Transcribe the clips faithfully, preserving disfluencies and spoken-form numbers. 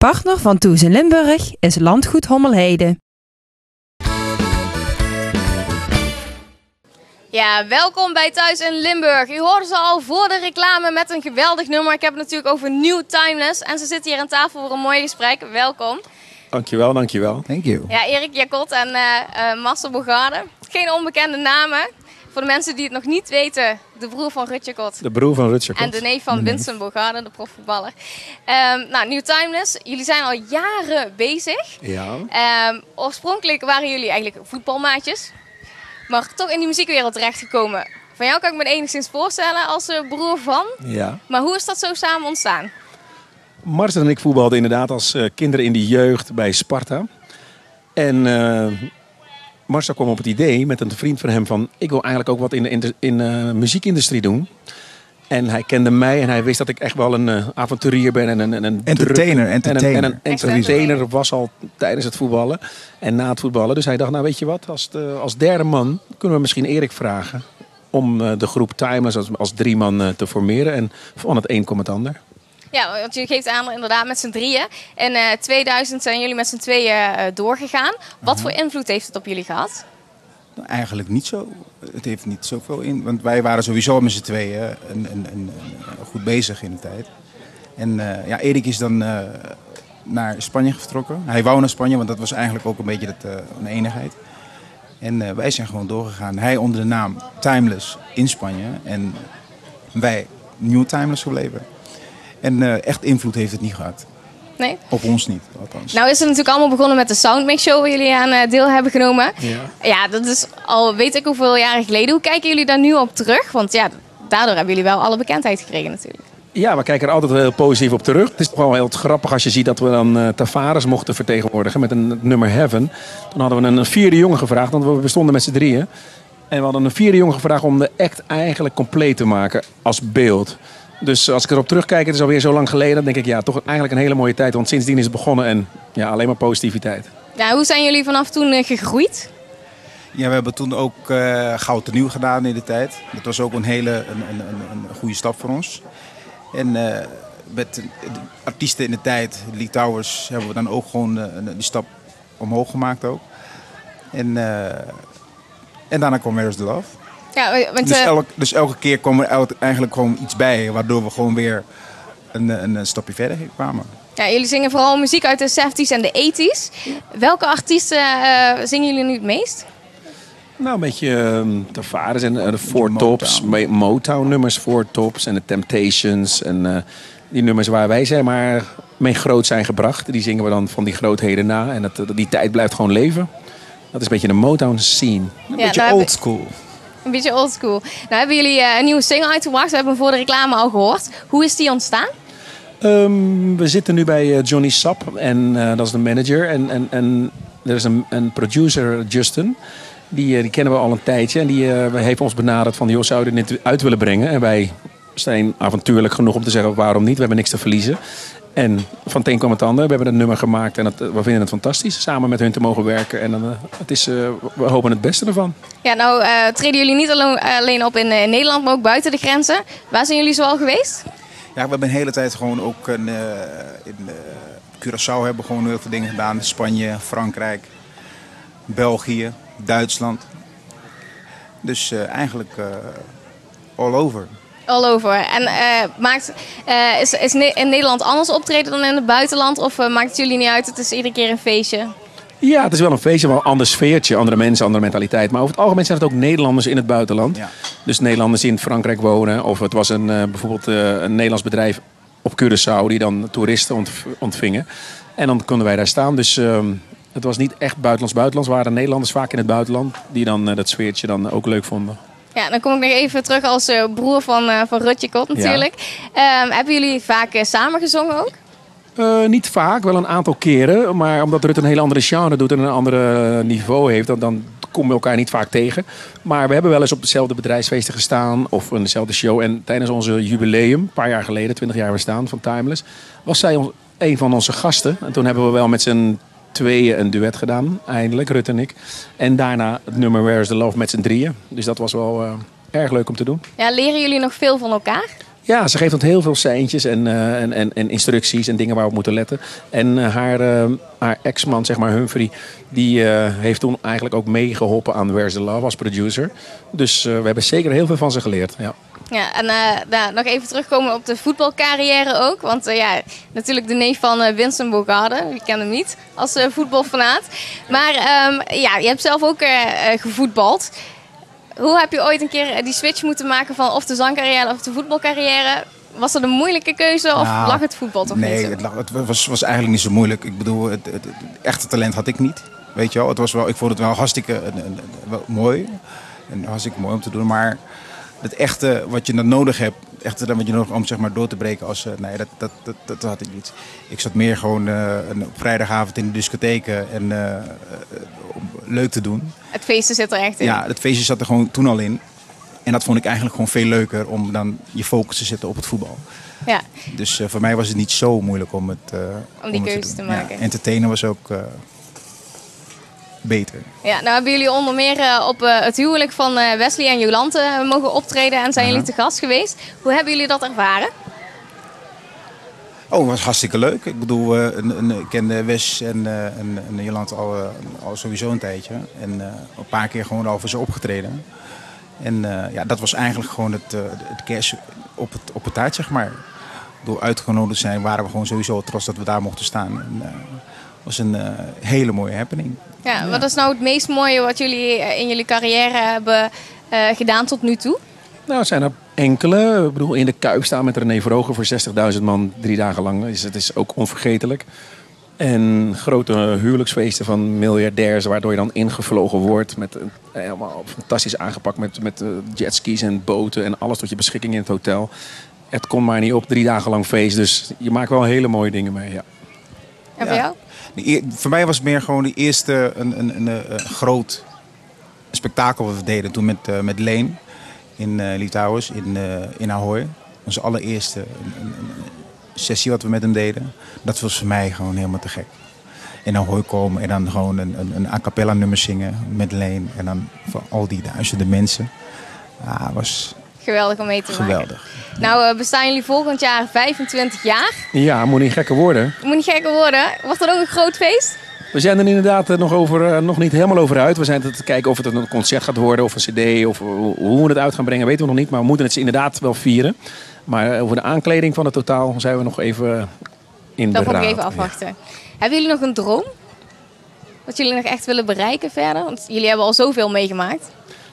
Partner van Toes in Limburg is Landgoed Hommelheide. Ja, welkom bij Thuis in Limburg. U hoorde ze al voor de reclame met een geweldig nummer. Ik heb het natuurlijk over New Timeless. En ze zitten hier aan tafel voor een mooi gesprek. Welkom. Dankjewel, dankjewel. Thank you. Ja, Erik Jacot en uh, uh, Marcel Bogarde. Geen onbekende namen. Voor de mensen die het nog niet weten, de broer van Ruud Jacot. De broer van Ruud Jacot. En de neef van Vincent Bogarde, de profvoetballer. Um, nou, New Timeless, jullie zijn al jaren bezig. Ja. Um, oorspronkelijk waren jullie eigenlijk voetbalmaatjes. Maar toch in die muziekwereld terechtgekomen. Van jou kan ik me enigszins voorstellen als uh, broer van. Ja. Maar hoe is dat zo samen ontstaan? Marcel en ik voetbalden inderdaad als uh, kinderen in de jeugd bij Sparta. En uh, Marcel kwam op het idee met een vriend van hem van... ik wil eigenlijk ook wat in de, in de in, uh, muziekindustrie doen. En hij kende mij en hij wist dat ik echt wel een uh, avonturier ben. En een, en een entertainer. druk, entertainer. En een, en een entertainer was al tijdens het voetballen en na het voetballen. Dus hij dacht, nou weet je wat, als, de, als derde man kunnen we misschien Erik vragen... om uh, de groep Timeless als, als drie man uh, te formeren. En van het een komt het ander. Ja, want je geeft aan inderdaad met z'n drieën. In uh, tweeduizend zijn jullie met z'n tweeën uh, doorgegaan. Wat voor invloed heeft het op jullie gehad? Nou, eigenlijk niet zo. Het heeft niet zoveel in. Want wij waren sowieso met z'n tweeën een, een, een, een goed bezig in de tijd. En uh, ja, Erik is dan uh, naar Spanje vertrokken. Hij wou naar Spanje, want dat was eigenlijk ook een beetje dat, uh, een eenigheid. En uh, wij zijn gewoon doorgegaan. Hij onder de naam Timeless in Spanje. En wij New Timeless gebleven. En uh, echt invloed heeft het niet gehad. Nee? Op ons niet, althans. Nou is het natuurlijk allemaal begonnen met de Soundmix Show waar jullie aan uh, deel hebben genomen. Ja. Ja, dat is al weet ik hoeveel jaren geleden. Hoe kijken jullie daar nu op terug? Want ja, daardoor hebben jullie wel alle bekendheid gekregen natuurlijk. Ja, we kijken er altijd heel positief op terug. Het is toch wel heel grappig als je ziet dat we dan uh, Tavares mochten vertegenwoordigen met een nummer Heaven. Toen hadden we een vierde jongen gevraagd, want we bestonden met z'n drieën. En we hadden een vierde jongen gevraagd om de act eigenlijk compleet te maken als beeld. Dus als ik erop terugkijk, het is alweer zo lang geleden, dan denk ik ja, toch eigenlijk een hele mooie tijd. Want sindsdien is het begonnen en ja, alleen maar positiviteit. Ja, hoe zijn jullie vanaf toen uh, gegroeid? Ja, we hebben toen ook uh, Goud ten Nieuw gedaan in de tijd. Dat was ook een hele een, een, een, een goede stap voor ons. En uh, met de artiesten in de tijd, Lee Towers, hebben we dan ook gewoon uh, die stap omhoog gemaakt ook. En, uh, en daarna kwam Where's the Love. Ja, want, dus, uh, elke, dus elke keer kwam er eigenlijk gewoon iets bij, waardoor we gewoon weer een, een, een stapje verder kwamen. Ja, jullie zingen vooral muziek uit de zeventies en de tachtiger. Welke artiesten uh, zingen jullie nu het meest? Nou, een beetje uh, Tavares en uh, de Four Tops, Motown nummers, Four Tops en de Temptations. En uh, die nummers waar wij zeg maar mee groot zijn gebracht, die zingen we dan van die grootheden na. En dat, die tijd blijft gewoon leven. Dat is een beetje de Motown scene. Een ja, beetje old school. Een beetje oldschool. Nou hebben jullie uh, een nieuwe single uitgebracht. We hebben hem voor de reclame al gehoord. Hoe is die ontstaan? Um, we zitten nu bij uh, Johnny Sap en uh, dat is de manager. En, en, en er is een, een producer, Justin. Die, uh, die kennen we al een tijdje. En die uh, heeft ons benaderd van, joh, zouden we dit uit willen brengen? En wij zijn avontuurlijk genoeg om te zeggen, waarom niet? We hebben niks te verliezen. En van het een kwam het ander. We hebben een nummer gemaakt en het, we vinden het fantastisch. Samen met hun te mogen werken. En uh, het is, uh, we hopen het beste ervan. Ja, nou uh, treden jullie niet alleen, alleen op in, uh, in Nederland, maar ook buiten de grenzen. Waar zijn jullie zoal geweest? Ja, we hebben een hele tijd gewoon ook een, uh, in uh, Curaçao hebben we gewoon heel veel dingen gedaan. Spanje, Frankrijk, België, Duitsland. Dus uh, eigenlijk uh, all over. All over. En uh, maakt, uh, is, is in Nederland anders optreden dan in het buitenland? Of uh, maakt het jullie niet uit? Het is iedere keer een feestje. Ja, het is wel een feestje, wel een ander sfeertje, andere mensen, andere mentaliteit. Maar over het algemeen zijn het ook Nederlanders in het buitenland. Ja. Dus Nederlanders die in Frankrijk wonen. Of het was een, uh, bijvoorbeeld uh, een Nederlands bedrijf op Curaçao die dan toeristen ontv- ontvingen. En dan konden wij daar staan. Dus uh, het was niet echt buitenlands-buitenlands. Het waren Nederlanders vaak in het buitenland die dan uh, dat sfeertje dan ook leuk vonden. Ja, dan kom ik nog even terug als uh, broer van, uh, van Ruud Jacot natuurlijk. Ja. Um, hebben jullie vaak uh, samen gezongen ook? Uh, niet vaak, wel een aantal keren. Maar omdat Ruud een hele andere genre doet en een ander niveau heeft, dan, dan komen we elkaar niet vaak tegen. Maar we hebben wel eens op dezelfde bedrijfsfeesten gestaan of een dezelfde show. En tijdens onze jubileum, een paar jaar geleden, twintig jaar bestaan van Timeless, was zij een van onze gasten. En toen hebben we wel met z'n tweeën een duet gedaan, eindelijk, Ruud en ik. En daarna het nummer Where's the Love met z'n drieën. Dus dat was wel uh, erg leuk om te doen. Ja, leren jullie nog veel van elkaar? Ja, ze geeft ons heel veel seintjes en, uh, en, en, en instructies en dingen waar we op moeten letten. En uh, haar, uh, haar ex-man, zeg maar Humphrey, die uh, heeft toen eigenlijk ook meegeholpen aan Where's the Love als producer. Dus uh, we hebben zeker heel veel van ze geleerd. Ja. Ja, en uh, nou, nog even terugkomen op de voetbalcarrière ook. Want uh, ja, natuurlijk de neef van uh, Vincent Bogarde. Wie kent hem niet als uh, voetbalfanaat. Maar um, ja, je hebt zelf ook uh, uh, gevoetbald. Hoe heb je ooit een keer die switch moeten maken van of de zangcarrière of de voetbalcarrière? Was dat een moeilijke keuze of nou, lag het voetbal toch nee, niet zo? Het, lag, het was, was eigenlijk niet zo moeilijk. Ik bedoel, het, het, het echte talent had ik niet. Weet je wel, het was wel, ik vond het wel hartstikke uh, uh, wel mooi. En hartstikke mooi om te doen, maar het echte wat je dan nodig hebt, het echte wat je nodig hebt om zeg maar door te breken, als, uh, nee, dat, dat, dat, dat had ik niet. Ik zat meer gewoon uh, een, op vrijdagavond in de discotheken en uh, uh, om leuk te doen. Het feestje zit er echt in. Ja, het feestje zat er gewoon toen al in. En dat vond ik eigenlijk gewoon veel leuker om dan je focus te zetten op het voetbal. Ja. Dus uh, voor mij was het niet zo moeilijk om het uh, om die om keuze te, te, te maken. Ja, entertainen was ook uh, beter. Ja, nou hebben jullie onder meer uh, op uh, het huwelijk van uh, Wesley en Jolante uh, mogen optreden en zijn Uh-huh. jullie te gast geweest. Hoe hebben jullie dat ervaren? Oh, het was hartstikke leuk. Ik bedoel, uh, een, een, ik kende Wes en, uh, en, en Jolante al, uh, al sowieso een tijdje. En uh, een paar keer gewoon al voor ze opgetreden. En uh, ja, dat was eigenlijk gewoon het, uh, het kerst op het, op het taart, zeg maar. Door uitgenodigd zijn waren we gewoon sowieso trots dat we daar mochten staan. En, uh, was een uh, hele mooie happening. Ja, Ja. wat is nou het meest mooie wat jullie uh, in jullie carrière hebben uh, gedaan tot nu toe? Nou, het zijn er enkele. Ik bedoel, in de Kuip staan met René Vroger voor zestigduizend man drie dagen lang. Dus het is ook onvergetelijk. En grote huwelijksfeesten van miljardairs, waardoor je dan ingevlogen wordt. Met, uh, helemaal fantastisch aangepakt met, met uh, jetskis en boten en alles tot je beschikking in het hotel. Het komt maar niet op, drie dagen lang feest. Dus je maakt wel hele mooie dingen mee, ja. En voor Ja. jou? De eer- voor mij was het meer gewoon de eerste een, een, een, een groot spektakel wat we deden. Toen met, uh, met Leen in uh, Litouwers, in, uh, in Ahoy. Onze allereerste een, een, een sessie wat we met hem deden. Dat was voor mij gewoon helemaal te gek. In Ahoy komen en dan gewoon een, een, een a cappella nummer zingen met Leen. En dan voor al die duizenden mensen. Ja, was Geweldig om mee te maken. geweldig. Nou uh, bestaan jullie volgend jaar vijfentwintig jaar. Ja, moet niet gekker worden. Moet niet gekker worden. Wordt dat ook een groot feest? We zijn er inderdaad eh, nog, over, eh, nog niet helemaal over uit. We zijn te kijken of het een concert gaat worden of een cd of hoe hoe we het uit gaan brengen, weten we nog niet. Maar we moeten het inderdaad wel vieren. Maar over de aankleding van het totaal zijn we nog even in Dat beraad. moet ik even afwachten. Hebben jullie nog een droom? Wat jullie nog echt willen bereiken verder? Want jullie hebben al zoveel meegemaakt.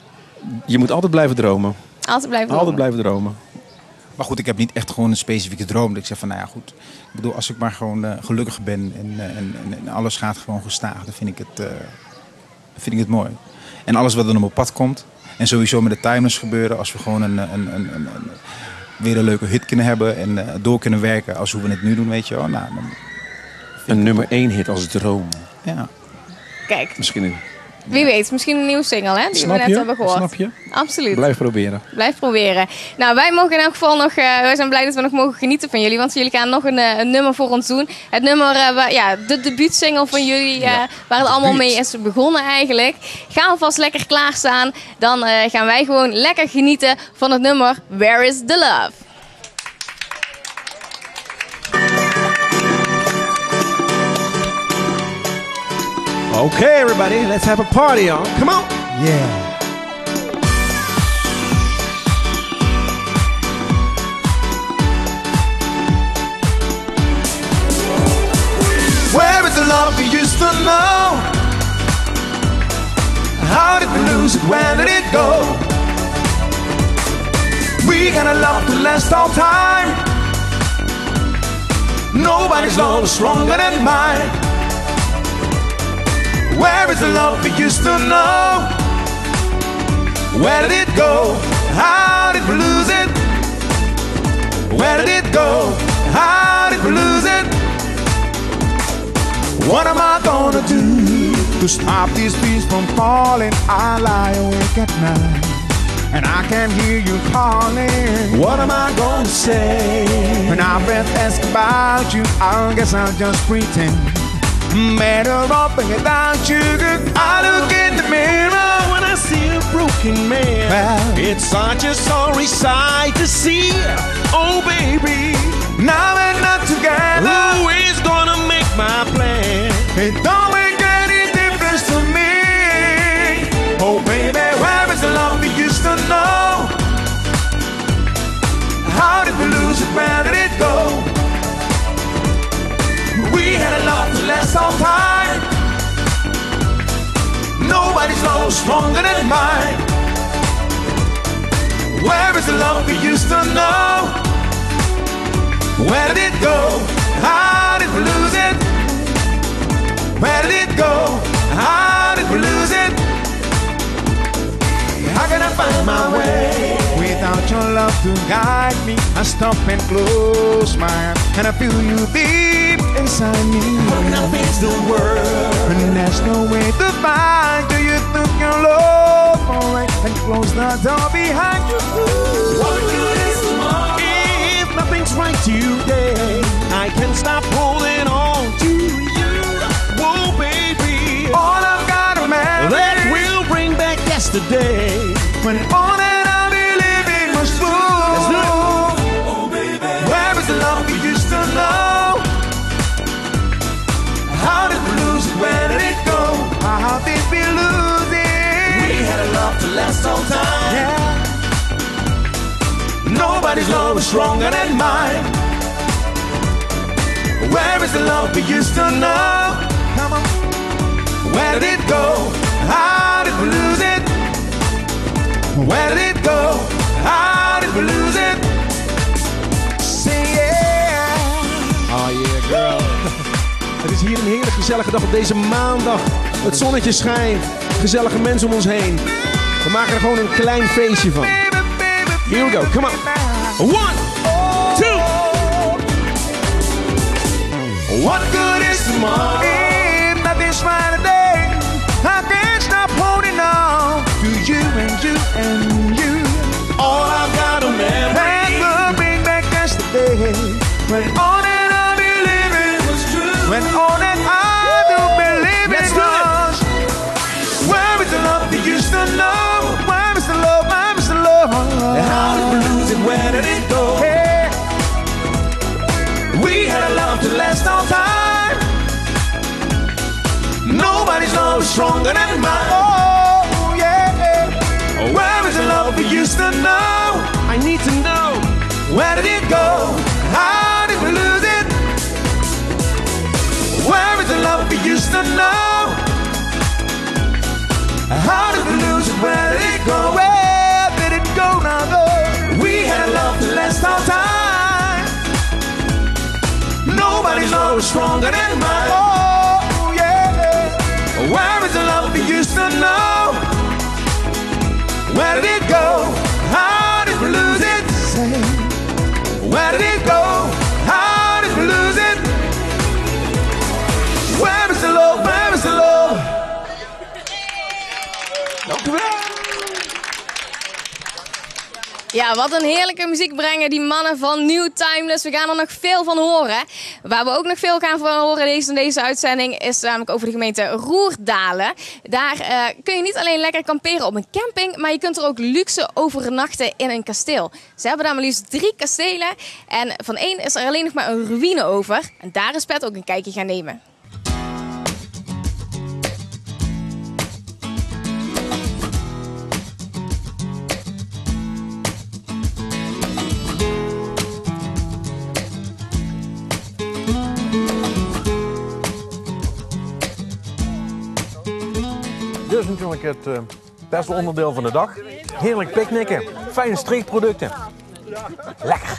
Je moet altijd blijven dromen. Altijd blijven Altijd dromen. blijven dromen. Maar goed, ik heb niet echt gewoon een specifieke droom. Dat ik zeg van, nou ja, goed. Ik bedoel, als ik maar gewoon uh, gelukkig ben en, uh, en, en, en alles gaat gewoon gestaag, dan vind ik, het, uh, vind ik het mooi. En alles wat er op mijn pad komt. En sowieso met de timers gebeuren. Als we gewoon een, een, een, een, een, weer een leuke hit kunnen hebben en uh, door kunnen werken als hoe we het nu doen, weet je wel. Nou, dan, Een nummer één hit als droom. ja. Kijk, Misschien een... wie weet, misschien een nieuwe single hè, die Snap we net je? hebben gehoord. Snap je? Absoluut. Blijf proberen. Blijf proberen. Nou, wij mogen in elk geval nog, uh, wij zijn blij dat we nog mogen genieten van jullie. Want jullie gaan nog een, uh, een nummer voor ons doen. Het nummer, uh, waar, ja, de debuutsingle van jullie, uh, Ja, waar het allemaal debuut. mee is begonnen eigenlijk. Gaan we vast lekker klaarstaan. Dan uh, gaan wij gewoon lekker genieten van het nummer Where is the Love? Okay, everybody, let's have a party on. Come on. Yeah. Where is the love we used to know? How did we lose it? Where did it go? We got a love to last all time. Nobody's love is stronger than mine. Where is the love we used to know? Where did it go? How did we lose it? Where did it go? How did we lose it? What am I gonna do to stop these trees from falling? I lie awake at night and I can hear you calling. What am I gonna say? When our breath asks about you, I guess I'll just pretend better off without sugar. I look in the mirror when I see a broken man. Well, it's such a sorry sight to see. Oh baby, now we're not together. Who is gonna make my plan? It don't make any difference to me. Oh baby, where is the love we used to know? How did we lose it? Where did it go? We had a love to last all time. Nobody's love stronger than mine. Where is the love we used to know? Where did it go? How did we lose it? Where did it go? How did we lose it? How can I find my way? Without your love to guide me, I stop and close my eyes, and I feel you deep inside me. How can I face the world? And there's no way to find you. You took your love away and closed the door behind you. What good is tomorrow? If nothing's right today, I can't stop holding on to you. Whoa, baby, all I've got a man that will bring back yesterday. When all that I believe in was true. Oh baby, where is the love we used to know? How did we lose it? Where did it go? How did we lose it? We had a love to last all time. Yeah. Nobody's love was stronger than mine. Where is the love we used to know? Come on. Where did it go? How did we lose it? Where did it go? How did we lose it? Say yeah. Oh yeah, girl. Het is hier een heerlijk gezellige dag op deze maandag. Het zonnetje schijnt. Gezellige mensen om ons heen. We maken er gewoon een klein feestje van. Here we go, come on. One, two. What good is tomorrow? If nothing's right today, I can't stop holding on to you and you and you. All I've got a memory that will bring back yesterday. When all that I believe in was true. When all that I do believe in was. Where is the love we used to know? Where is the love? Where is the love? How did we lose it? Where did it go? Hey. We had a love to last all time. Nobody's love is stronger than mine. Oh yeah. Where is the love we used to know? I need to know. Where did it go? How did we lose it? Where is the love we used to know? How did we lose it? Where did it go? Where did it go now go? We had a love to last all time. Nobody's love is stronger than mine. Oh yeah. Where is the love we used to know? Where did it go? How did we lose it? Say, where did it go? How did we lose it? Where is the love? Where is the love? Dank u wel. Ja, wat een heerlijke muziek brengen die mannen van New Timeless. We gaan er nog veel van horen. Waar we ook nog veel gaan van horen deze, in deze uitzending is namelijk over de gemeente Roerdalen. Daar uh, kun je niet alleen lekker kamperen op een camping, maar je kunt er ook luxe overnachten in een kasteel. Ze hebben daar maar liefst drie kastelen en van één is er alleen nog maar een ruïne over. En daar is Pet ook een kijkje gaan nemen. Dit is natuurlijk het uh, beste onderdeel van de dag. Heerlijk picknicken, fijne streekproducten. Lekker!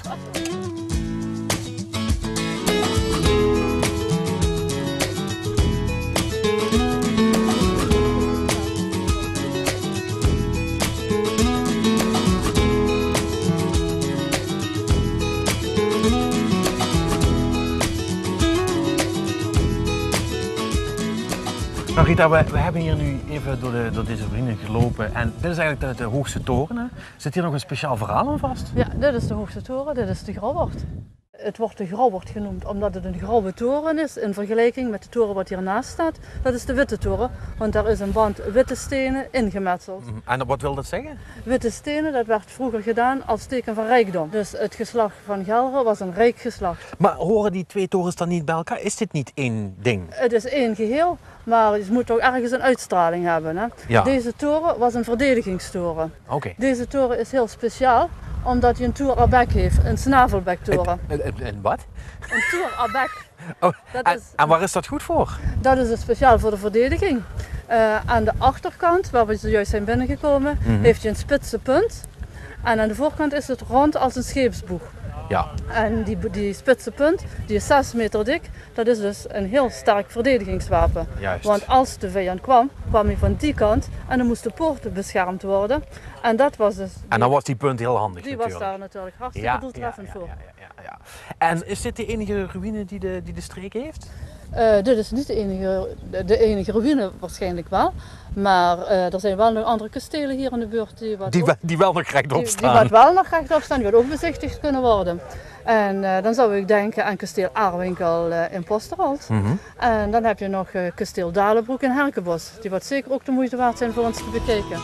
Nou Rita, we, we hebben hier nu even door, de, door deze ruïne gelopen en dit is eigenlijk de, de hoogste toren. Hè? Zit hier nog een speciaal verhaal aan vast? Ja, dit is de hoogste toren, dit is de Grabbert. het wordt de Grauwert genoemd omdat het een grauwe toren is in vergelijking met de toren wat hiernaast staat. Dat is de witte toren, want daar is een band witte stenen ingemetseld. En wat wil dat zeggen? Witte stenen, dat werd vroeger gedaan als teken van rijkdom. Dus het geslacht van Gelre was een rijk geslacht. Maar horen die twee torens dan niet bij elkaar? Is dit niet één ding? Het is één geheel, maar je moet ook ergens een uitstraling hebben. Hè? Ja. Deze toren was een verdedigingstoren. Oké. Deze toren is heel speciaal, omdat hij een tour à bec heeft, een snavelbektoren. En, en, en wat? Een tour à bec. Oh, Dat en, is- en waar is dat goed voor? Dat is dus speciaal voor de verdediging. Uh, aan de achterkant, waar we zojuist zijn binnengekomen, Mhm. heeft je een spitse punt. En aan de voorkant is het rond als een scheepsboeg. Ja. En die, die spitse punt, die is zes meter dik, dat is dus een heel sterk verdedigingswapen. Juist. Want als de vijand kwam, kwam hij van die kant en dan moest de poort beschermd worden. En dat was dus... En dan was die punt heel handig Die was natuurlijk. daar natuurlijk hartstikke doeltreffend voor. Ja, ja, ja. En is dit de enige ruïne die de, die de streek heeft? Uh, dit is niet de enige, de, de enige ruïne waarschijnlijk wel. Maar uh, er zijn wel nog andere kastelen hier in de buurt die wat, Die, ook, wel, die wel nog rechtop die, staan. die wat wel nog rechtop staan, die wat ook bezichtigd kunnen worden. En uh, dan zou ik denken aan kasteel Aarwinkel uh, in Posterholt. Mhm. En dan heb je nog uh, kasteel Dalenbroek in Herkenbos. Die wat zeker ook de moeite waard zijn voor ons te bekijken.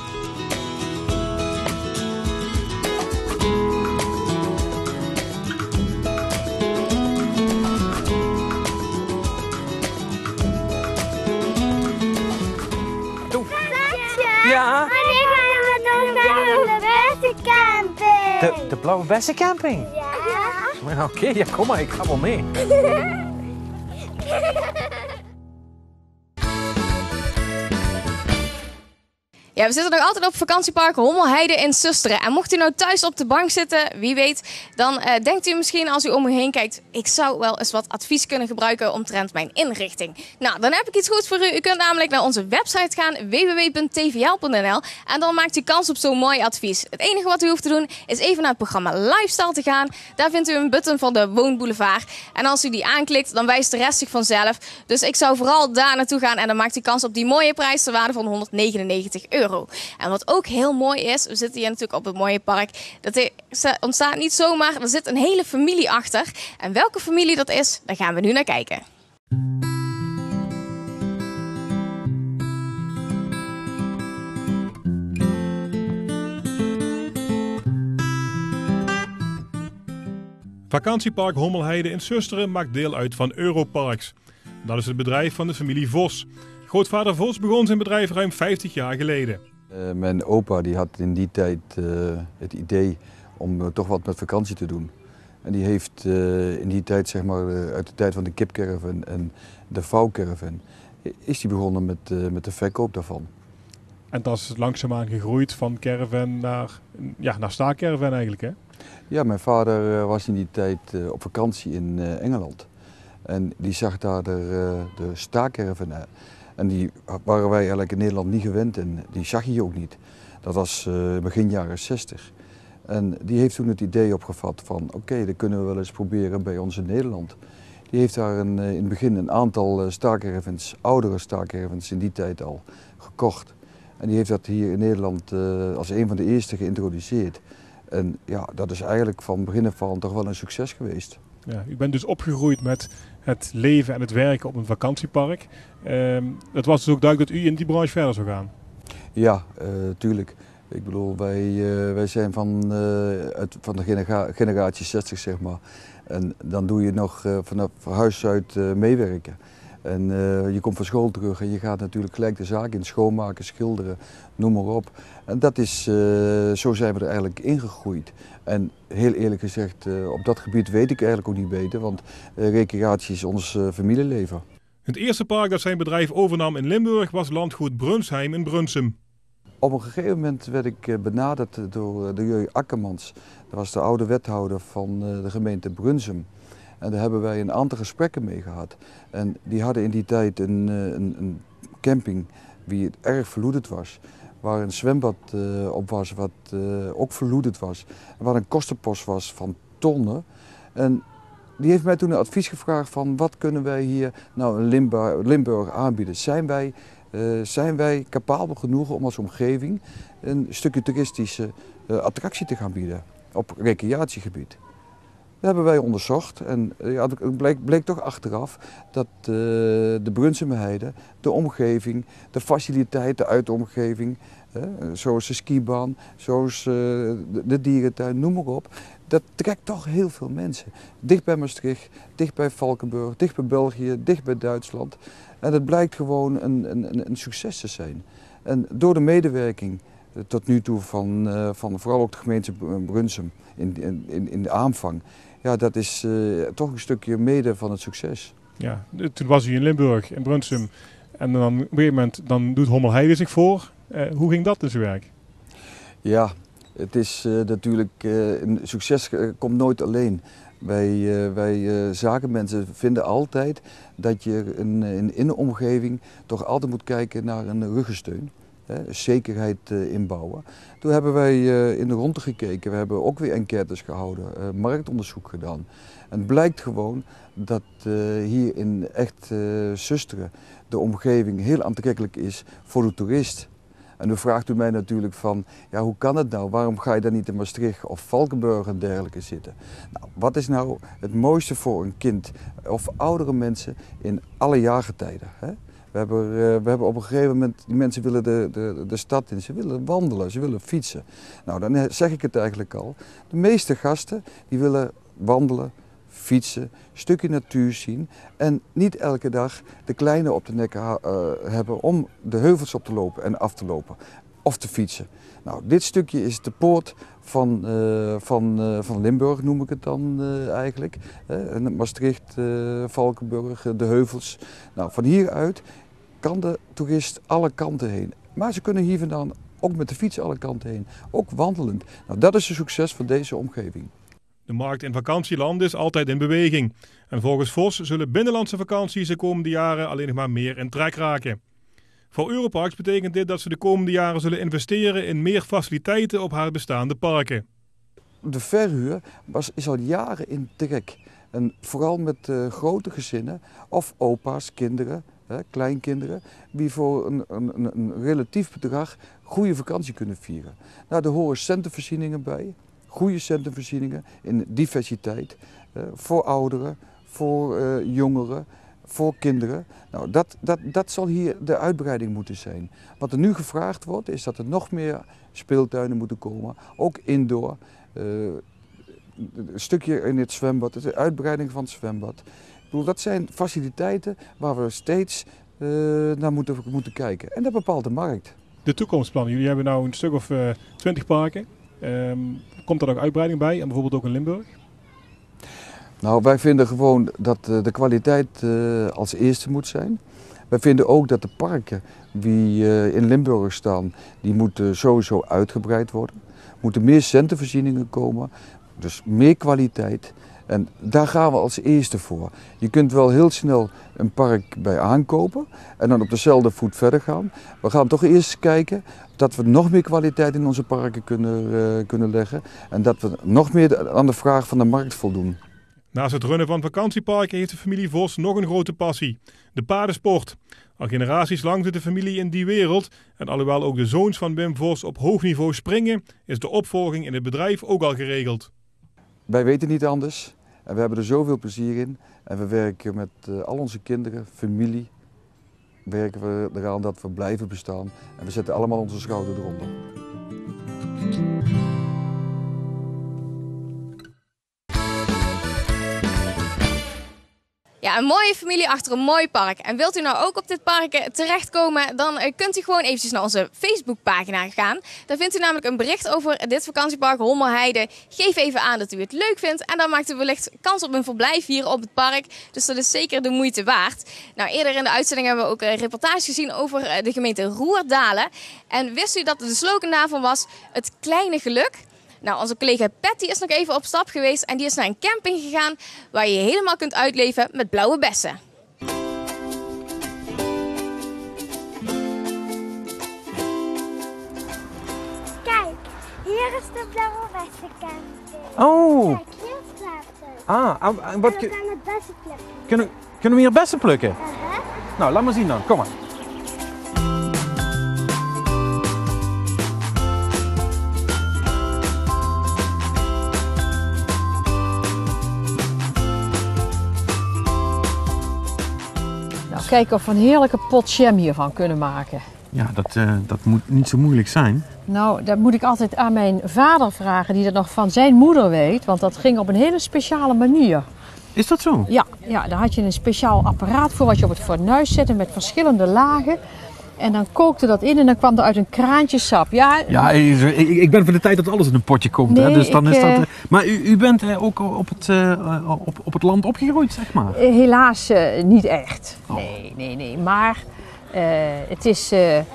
Ja, Wanneer gaan we dan naar de bessencamping? de, de Blauwe Bessencamping. Ja. Ja, Oké, ja, kom maar, ik ga wel mee. Ja, we zitten nog altijd op vakantiepark Hommelheide in Susteren. En mocht u nou thuis op de bank zitten, wie weet, dan uh, denkt u misschien als u om u heen kijkt, ik zou wel eens wat advies kunnen gebruiken omtrent mijn inrichting. Nou, dan heb ik iets goeds voor u. U kunt namelijk naar onze website gaan, w w w punt t v l punt n l, en dan maakt u kans op zo'n mooi advies. Het enige wat u hoeft te doen, is even naar het programma Lifestyle te gaan. Daar vindt u een button van de Woonboulevard. En als u die aanklikt, dan wijst de rest zich vanzelf. Dus ik zou vooral daar naartoe gaan en dan maakt u kans op die mooie prijs ter waarde van honderdnegenennegentig euro. En wat ook heel mooi is, we zitten hier natuurlijk op het mooie park, dat ontstaat niet zomaar, er zit een hele familie achter. En welke familie dat is, daar gaan we nu naar kijken. Vakantiepark Hommelheide in Susteren maakt deel uit van Europarks. Dat is het bedrijf van de familie Vos. Grootvader Vos begon zijn bedrijf ruim vijftig jaar geleden. Uh, mijn opa die had in die tijd uh, het idee om uh, toch wat met vakantie te doen. En die heeft uh, in die tijd, zeg maar, uh, uit de tijd van de kipcaravan en de vouwcaravan, is die begonnen met, uh, met de verkoop daarvan. En dat is langzaamaan gegroeid van caravan naar, ja, naar staakcaravan eigenlijk, hè? Ja, mijn vader uh, was in die tijd uh, op vakantie in uh, Engeland. En die zag daar de, uh, de staakcaravan. En die waren wij eigenlijk in Nederland niet gewend en die zag je ook niet. Dat was uh, begin jaren zestig. En die heeft toen het idee opgevat van oké, okay, dat kunnen we wel eens proberen bij ons in Nederland. Die heeft daar een, in het begin een aantal staakcaravans, oudere staakcaravans in die tijd al, gekocht. En die heeft dat hier in Nederland uh, als een van de eerste geïntroduceerd. En ja, dat is eigenlijk van begin af aan toch wel een succes geweest. Ja, u bent dus opgegroeid met het leven en het werken op een vakantiepark. Uh, het was dus ook duidelijk dat u in die branche verder zou gaan. Ja, uh, tuurlijk. Ik bedoel, wij, uh, wij zijn van, uh, uit, van de genera generatie zestig, zeg maar. En dan doe je nog uh, vanaf huis uit uh, meewerken. En uh, je komt van school terug en je gaat natuurlijk gelijk de zaak in, schoonmaken, schilderen, noem maar op. En dat is, uh, zo zijn we er eigenlijk ingegroeid. En heel eerlijk gezegd, uh, op dat gebied weet ik eigenlijk ook niet beter, want uh, recreatie is ons uh, familieleven. Het eerste park dat zijn bedrijf overnam in Limburg was landgoed Brunsheim in Brunsum. Op een gegeven moment werd ik benaderd door de Jeu Akkermans. Dat was de oude wethouder van de gemeente Brunsum. En daar hebben wij een aantal gesprekken mee gehad. En die hadden in die tijd een, een, een camping die erg verloederd was. Waar een zwembad uh, op was wat uh, ook verloederd was. Waar een kostenpost was van tonnen. En die heeft mij toen een advies gevraagd van wat kunnen wij hier nou in Limburg, Limburg aanbieden. Zijn wij, uh, zijn wij capabel genoeg om als omgeving een stukje toeristische uh, attractie te gaan bieden op recreatiegebied. hebben wij onderzocht en ja, het bleek, bleek toch achteraf dat uh, de Brunsumerheide, de omgeving, de faciliteit, de uitomgeving, uh, zoals de skibaan, zoals uh, de, de dierentuin, noem maar op, dat trekt toch heel veel mensen. Dicht bij Maastricht, dicht bij Valkenburg, dicht bij België, dicht bij Duitsland. En het blijkt gewoon een, een, een succes te zijn. En door de medewerking tot nu toe van, uh, van vooral ook de gemeente Brunsum in, in, in de aanvang, ja, dat is uh, toch een stukje mede van het succes. Ja, toen was u in Limburg, in Brunsum, en dan op een gegeven moment dan doet Hommelheide zich voor. Uh, hoe ging dat in zijn werk? Ja, het is uh, natuurlijk, uh, een succes uh, komt nooit alleen. Wij, uh, wij uh, zakenmensen vinden altijd dat je in, in, in de omgeving toch altijd moet kijken naar een ruggensteun. Hè, zekerheid uh, inbouwen. Toen hebben wij uh, in de ronde gekeken, we hebben ook weer enquêtes gehouden, uh, marktonderzoek gedaan. En het blijkt gewoon dat uh, hier in echt uh, Susteren de omgeving heel aantrekkelijk is voor de toerist. En dan vraagt u mij natuurlijk van, ja, hoe kan het nou? Waarom ga je dan niet in Maastricht of Valkenburg en dergelijke zitten? Nou, wat is nou het mooiste voor een kind of oudere mensen in alle jaargetijden? Hè? We hebben, uh, we hebben op een gegeven moment, die mensen willen de, de, de stad in, ze willen wandelen, ze willen fietsen. Nou, dan zeg ik het eigenlijk al. De meeste gasten die willen wandelen, fietsen, een stukje natuur zien en niet elke dag de kleine op de nek uh, hebben om de heuvels op te lopen en af te lopen of te fietsen. Nou, dit stukje is de poort van, uh, van, uh, van Limburg, noem ik het dan uh, eigenlijk. Uh, Maastricht, uh, Valkenburg, uh, de heuvels. Nou, van hieruit kan de toerist alle kanten heen. Maar ze kunnen hier vandaan ook met de fiets alle kanten heen, ook wandelend. Nou, dat is het succes van deze omgeving. De markt in vakantieland is altijd in beweging. En volgens Vos zullen binnenlandse vakanties de komende jaren alleen nog maar meer in trek raken. Voor Europarks betekent dit dat ze de komende jaren zullen investeren in meer faciliteiten op haar bestaande parken. De verhuur was, is al jaren in trek. En vooral met uh, grote gezinnen of opa's, kinderen, hè, kleinkinderen, die voor een, een, een relatief bedrag goede vakantie kunnen vieren. Nou, daar horen centenvoorzieningen bij. Goede centenvoorzieningen in diversiteit, uh, voor ouderen, voor uh, jongeren, voor kinderen. Nou, dat, dat, dat zal hier de uitbreiding moeten zijn. Wat er nu gevraagd wordt, is dat er nog meer speeltuinen moeten komen, ook indoor. Uh, een stukje in het zwembad, de uitbreiding van het zwembad. Ik bedoel, dat zijn faciliteiten waar we steeds uh, naar moeten, moeten kijken. En dat bepaalt de markt. De toekomstplannen, jullie hebben nou een stuk of twintig uh, parken. Um, komt er nog uitbreiding bij en bijvoorbeeld ook in Limburg? Nou, wij vinden gewoon dat de kwaliteit uh, als eerste moet zijn. Wij vinden ook dat de parken die uh, in Limburg staan, die moeten sowieso uitgebreid worden. Er moeten meer centenvoorzieningen komen, dus meer kwaliteit. En daar gaan we als eerste voor. Je kunt wel heel snel een park bij aankopen en dan op dezelfde voet verder gaan. We gaan toch eerst kijken dat we nog meer kwaliteit in onze parken kunnen, uh, kunnen leggen. En dat we nog meer aan de vraag van de markt voldoen. Naast het runnen van vakantieparken heeft de familie Vos nog een grote passie. De paardensport. Al generaties lang zit de familie in die wereld. En alhoewel ook de zoons van Wim Vos op hoog niveau springen, is de opvolging in het bedrijf ook al geregeld. Wij weten niet anders. En we hebben er zoveel plezier in. En we werken met uh, al onze kinderen, familie, werken we eraan dat we blijven bestaan. En we zetten allemaal onze schouder eronder. Ja, een mooie familie achter een mooi park. En wilt u nou ook op dit park terechtkomen, dan kunt u gewoon eventjes naar onze Facebookpagina gaan. Daar vindt u namelijk een bericht over dit vakantiepark Hommelheide. Geef even aan dat u het leuk vindt en dan maakt u wellicht kans op een verblijf hier op het park. Dus dat is zeker de moeite waard. Nou, eerder in de uitzending hebben we ook een reportage gezien over de gemeente Roerdalen. En wist u dat de slogan daarvan was het kleine geluk? Nou, onze collega Patty is nog even op stap geweest en die is naar een camping gegaan waar je je helemaal kunt uitleven met blauwe bessen. Kijk, hier is de blauwe bessen camping. Oh! Kijk, hier staat het. Ah, en wat en we gaan het bessen plukken. Kunnen, kunnen we hier bessen plukken? Uh-huh. Nou, laat maar zien dan. Kom maar. kijken of we een heerlijke pot jam hiervan kunnen maken. Ja, dat, uh, dat moet niet zo moeilijk zijn. Nou, dat moet ik altijd aan mijn vader vragen, die dat nog van zijn moeder weet. Want dat ging op een hele speciale manier. Is dat zo? Ja, ja, daar had je een speciaal apparaat voor wat je op het fornuis zette met verschillende lagen. En dan kookte dat in en dan kwam er uit een kraantje sap. Ja, ja ik, ik ben van de tijd dat alles in een potje komt. Nee, hè? Dus dan ik, is dat, uh, maar u, u bent uh, ook op het, uh, op, op het land opgegroeid, zeg maar? Helaas uh, niet echt. Oh. Nee, nee, nee. Maar uh, het is uh, uh,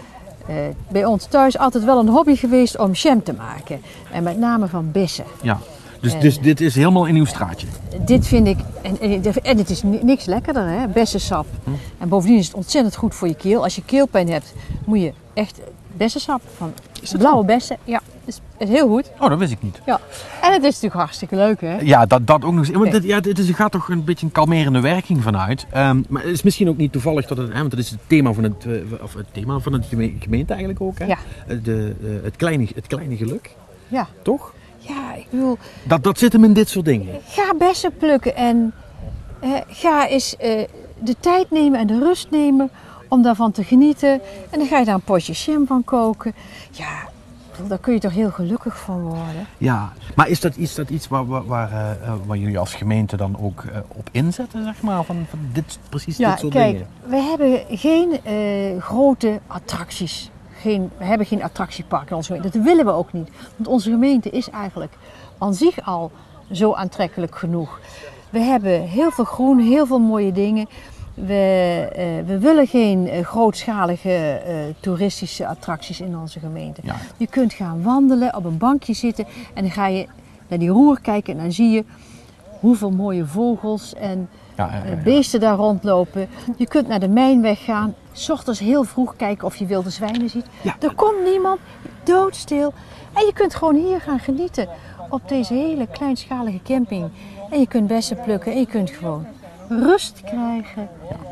bij ons thuis altijd wel een hobby geweest om jam te maken. En met name van bessen. Ja. Dus, dus dit is helemaal in uw straatje? Dit vind ik, en, en het is niks lekkerder, hè, bessensap. Hm. En bovendien is het ontzettend goed voor je keel. Als je keelpijn hebt, moet je echt bessensap van blauwe zo? bessen. Ja, is, is heel goed. Oh, dat wist ik niet. Ja. En het is natuurlijk hartstikke leuk, hè? Ja, dat, dat ook nog eens. Want dit, ja, dit is, er gaat toch een beetje een kalmerende werking vanuit. Um, maar het is misschien ook niet toevallig dat het, hè, want het is het thema van het, of het thema van het gemeente eigenlijk ook, hè? Ja. De, uh, het, kleine, het kleine geluk. Ja. Toch? Ja, ik bedoel... Dat, dat zit hem in dit soort dingen. Ga bessen plukken en eh, ga eens eh, de tijd nemen en de rust nemen om daarvan te genieten. En dan ga je daar een potje jam van koken. Ja, daar kun je toch heel gelukkig van worden. Ja, maar is dat, is dat iets waar, waar, waar, uh, waar jullie als gemeente dan ook uh, op inzetten, zeg maar? Van, van dit, precies ja, dit soort kijk, dingen? We hebben geen uh, grote attracties. Geen, we hebben geen attractiepark in onze gemeente. Dat willen we ook niet. Want onze gemeente is eigenlijk aan zich al zo aantrekkelijk genoeg. We hebben heel veel groen, heel veel mooie dingen. We, uh, we willen geen uh, grootschalige uh, toeristische attracties in onze gemeente. Ja. Je kunt gaan wandelen, op een bankje zitten en dan ga je naar die roer kijken en dan zie je hoeveel mooie vogels en ja, ja, ja, ja. beesten daar rondlopen. Je kunt naar de Mijnweg gaan, 's ochtends heel vroeg kijken of je wilde zwijnen ziet. Ja. Er komt niemand, doodstil. En je kunt gewoon hier gaan genieten op deze hele kleinschalige camping. En je kunt bessen plukken en je kunt gewoon rust krijgen.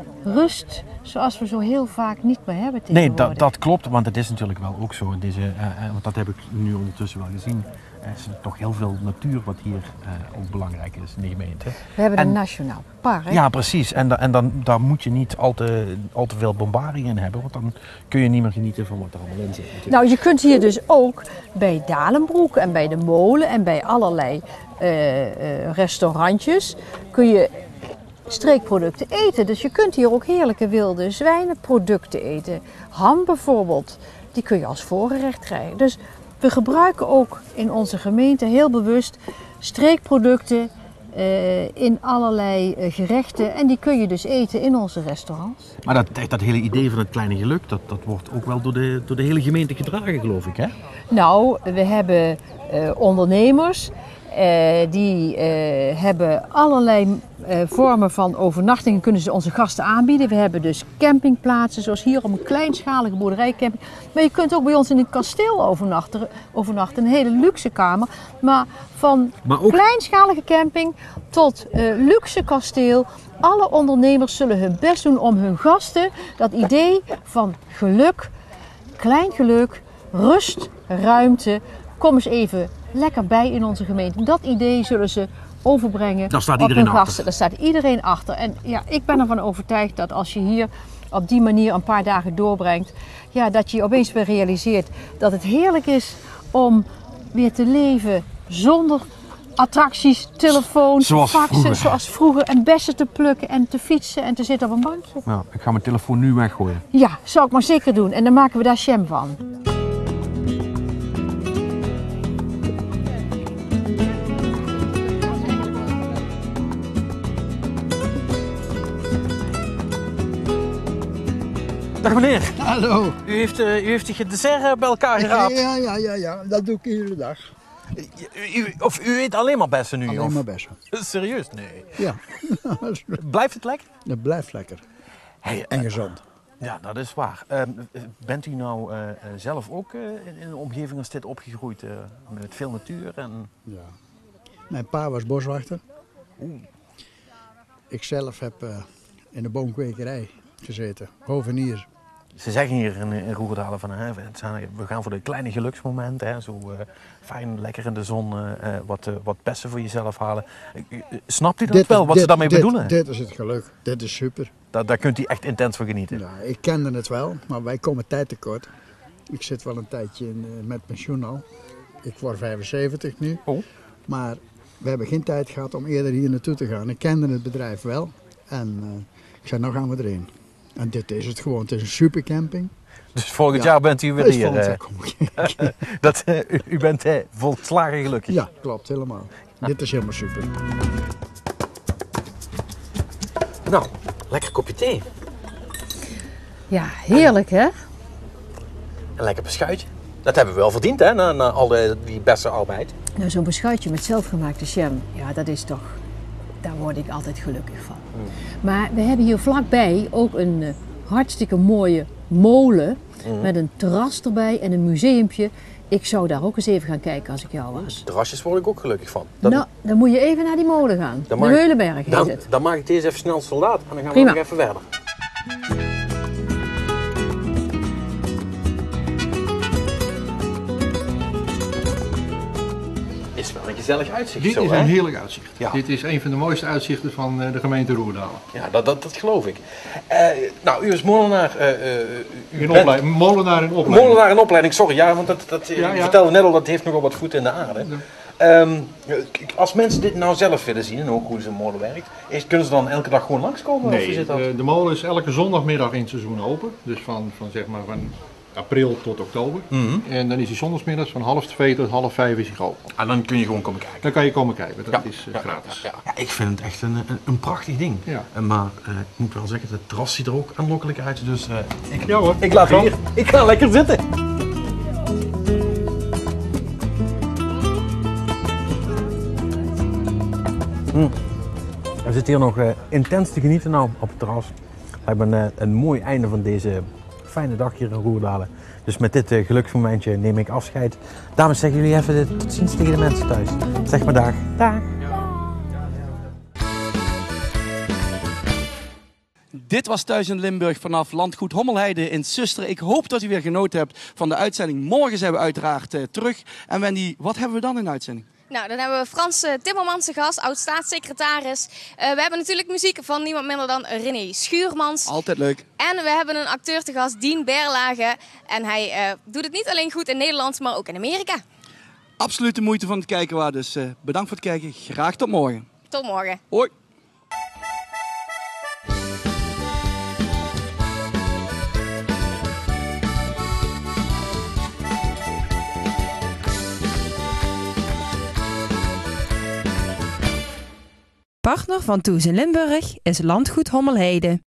Rust zoals we zo heel vaak niet meer hebben tegenwoordig. Nee, dat, dat klopt, want het is natuurlijk wel ook zo. Deze, uh, uh, want dat heb ik nu ondertussen wel gezien. Er is toch heel veel natuur wat hier uh, ook belangrijk is in de gemeente. We hebben en, een nationaal park. Ja, precies. En, da, en dan, daar moet je niet al te, al te veel bombardie in hebben. Want dan kun je niet meer genieten van wat er allemaal in zit. Natuurlijk. Nou, je kunt hier dus ook bij Dalenbroek en bij de Molen en bij allerlei uh, uh, restaurantjes kun je streekproducten eten. Dus je kunt hier ook heerlijke wilde zwijnenproducten eten. Ham bijvoorbeeld, die kun je als voorgerecht krijgen. Dus we gebruiken ook in onze gemeente heel bewust streekproducten uh, in allerlei uh, gerechten. En die kun je dus eten in onze restaurants. Maar dat, dat hele idee van het kleine geluk, dat, dat wordt ook wel door de, door de hele gemeente gedragen, geloof ik, hè? Nou, we hebben uh, ondernemers. Uh, die uh, hebben allerlei uh, vormen van overnachtingen kunnen ze onze gasten aanbieden. We hebben dus campingplaatsen, zoals hier op een kleinschalige boerderijcamping. Maar je kunt ook bij ons in een kasteel overnachten, overnachten een hele luxe kamer. Maar van maar ook... kleinschalige camping tot uh, luxe kasteel. Alle ondernemers zullen hun best doen om hun gasten dat idee van geluk, klein geluk, rust, ruimte, kom eens even lekker bij in onze gemeente. Dat idee zullen ze overbrengen Daar staat op iedereen hun gasten. achter. Daar staat iedereen achter. En ja, ik ben ervan overtuigd dat als je hier op die manier een paar dagen doorbrengt, ja, dat je opeens weer realiseert dat het heerlijk is om weer te leven zonder attracties, telefoons, zoals faxen, vroeger. zoals vroeger. En bessen te plukken en te fietsen en te zitten op een bankje. Nou, ik ga mijn telefoon nu weggooien. Ja, zou ik maar zeker doen. En dan maken we daar jam van. Dag meneer. Hallo. U heeft, uh, u heeft je dessert bij elkaar geraapt. Ja, ja, ja, ja, dat doe ik iedere dag. U, u, of u eet alleen maar bessen nu? Alleen of? maar bessen. Serieus? Nee. Ja. Blijft het lekker? Het blijft lekker. Hey, en gezond. Ja, dat is waar. Uh, bent u nou uh, zelf ook uh, in, in een omgeving als dit opgegroeid uh, met veel natuur? En... Ja. Mijn pa was boswachter. Oeh. Ik zelf heb uh, in de boomkwekerij gezeten, hovenier. Ze zeggen hier in, in Roerdalen van hè, we gaan voor de kleine geluksmomenten. Hè, zo uh, fijn, lekker in de zon, uh, wat, uh, wat bessen voor jezelf halen. Uh, snapt u dat dit wel, is, wat dit, ze daarmee dit, bedoelen? Dit is het geluk. Dit is super. Da daar kunt u echt intens van genieten. Ja, ik kende het wel, maar wij komen tijd tekort. Ik zit wel een tijdje in, uh, met pensioen al. Ik word vijfenzeventig nu. Oh. Maar we hebben geen tijd gehad om eerder hier naartoe te gaan. Ik kende het bedrijf wel. En uh, ik zei, nou gaan we erin. En dit is het gewoon. Het is een super camping. Dus volgend ja. jaar bent u weer dus hier. Volgend uh, jaar kom ik. dat, uh, u, u bent uh, volslagen gelukkig. Ja, klopt. Helemaal. Ja. Dit is helemaal super. Nou, lekker kopje thee. Ja, heerlijk hè? Een lekker beschuitje. Dat hebben we wel verdiend hè, na, na al de, die beste arbeid. Nou, zo'n beschuitje met zelfgemaakte jam, ja dat is toch, daar word ik altijd gelukkig van. Mm. Maar we hebben hier vlakbij ook een uh, hartstikke mooie molen mm. met een terras erbij en een museumpje. Ik zou daar ook eens even gaan kijken als ik jou was. Terrasjes word ik ook gelukkig van. Dat... Nou, dan moet je even naar die molen gaan. De Meulenberg heet dan, het. Dan maak ik deze even snel soldaat en dan gaan Prima. we nog even verder. Is wel een gezellig uitzicht. Dit zo, is hè? een heerlijk uitzicht. Ja. Dit is een van de mooiste uitzichten van de gemeente Roerdalen. Ja, dat, dat, dat geloof ik. Uh, nou, u is molenaar. Uh, uh, u in bent... opleiding, molenaar in opleiding. Molenaar in opleiding, sorry. Ja, want dat, dat, ja, u ja. vertelde net al, dat heeft nogal wat voeten in de aarde. Ja. Um, als mensen dit nou zelf willen zien en ook hoe zo'n molen werkt, is, kunnen ze dan elke dag gewoon langskomen? Nee, of zit dat... de, de molen is elke zondagmiddag in het seizoen open. Dus van, van, zeg maar van april tot oktober. Mm-hmm. En dan is hij zondagsmiddags van half twee tot half vijf is hij geopend. En dan kun je gewoon komen kijken? Dan kan je komen kijken, dat ja. is uh, ja, gratis. Ja, ja. Ja, ik vind het echt een, een, een prachtig ding. Ja. Uh, maar uh, ik moet wel zeggen, het terras ziet er ook aanlokkelijk uit. Dus uh, ik, ja, hoor. ik laat Kom. hier. Ik ga lekker zitten. Mm. We zitten hier nog uh, intens te genieten nou op het terras. We hebben een, een mooi einde van deze fijne dag hier in Roerdalen. Dus met dit uh, geluksmomentje neem ik afscheid. Dames, zeggen jullie even de tot ziens tegen de mensen thuis. Zeg maar dag. Dag. Dit was Thuis in Limburg vanaf Landgoed Hommelheide in Susteren. Ik hoop dat u weer genoten hebt van de uitzending. Morgen zijn we uiteraard uh, terug. En Wendy, wat hebben we dan in de uitzending? Nou, dan hebben we Frans Timmermans te gast, oud-staatssecretaris. Uh, we hebben natuurlijk muziek van niemand minder dan René Schuurmans. Altijd leuk. En we hebben een acteur te gast, Dien Berlage. En hij uh, doet het niet alleen goed in Nederland, maar ook in Amerika. Absoluut de moeite van het kijken waard. Dus uh, bedankt voor het kijken. Graag tot morgen. Tot morgen. Hoi. Partner van Toes in Limburg is Landgoed Hommelheide.